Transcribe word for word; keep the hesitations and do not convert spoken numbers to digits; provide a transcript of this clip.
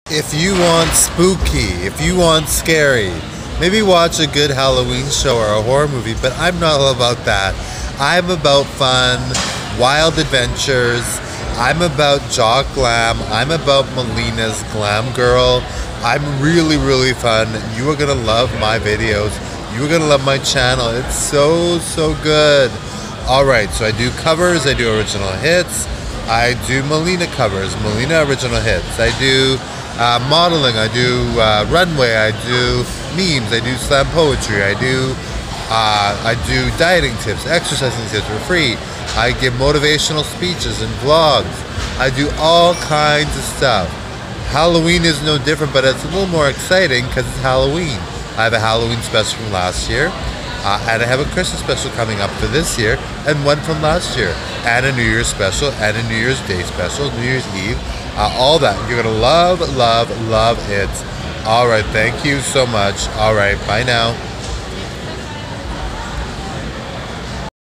If you want spooky, if you want scary, maybe watch a good Halloween show or a horror movie, but I'm not all about that. I'm about fun, wild adventures. I'm about Jock Glam. I'm about Melina's Glam Girl. I'm really, really fun. You are gonna love my videos. You are gonna love my channel. It's so, so good. All right, so I do covers, I do original hits. I do Melina covers, Melina original hits. I do Uh, modeling, I do uh, runway, I do memes, I do slam poetry, I do uh, I do dieting tips, exercising tips for free. I give motivational speeches and vlogs. I do all kinds of stuff. Halloween is no different, but it's a little more exciting because it's Halloween. I have a Halloween special from last year, uh, and I have a Christmas special coming up for this year, and one from last year, and a New Year's special, and a New Year's Day special, New Year's Eve. Uh, all that. You're going to love, love, love it. All right. Thank you so much. All right. Bye now.